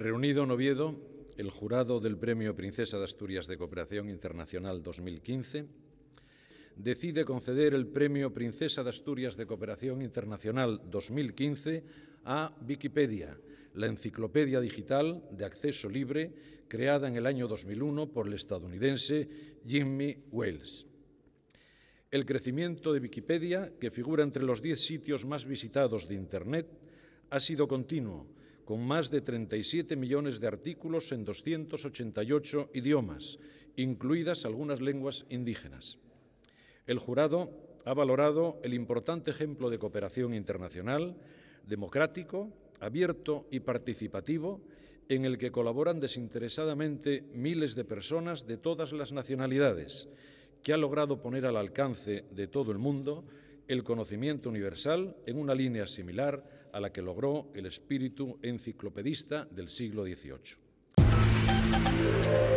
Reunido en Oviedo, el jurado del Premio Princesa de Asturias de Cooperación Internacional 2015 decide conceder el Premio Princesa de Asturias de Cooperación Internacional 2015 a Wikipedia, la enciclopedia digital de acceso libre creada en el año 2001 por el estadounidense Jimmy Wales. El crecimiento de Wikipedia, que figura entre los 10 sitios más visitados de Internet, ha sido continuo, con más de 37 millones de artículos en 288 idiomas, incluidas algunas lenguas indígenas. El jurado ha valorado el importante ejemplo de cooperación internacional, democrático, abierto y participativo, en el que colaboran desinteresadamente miles de personas de todas las nacionalidades, que ha logrado poner al alcance de todo el mundo el conocimiento universal en una línea similar a la que logró el espíritu enciclopedista del siglo XVIII.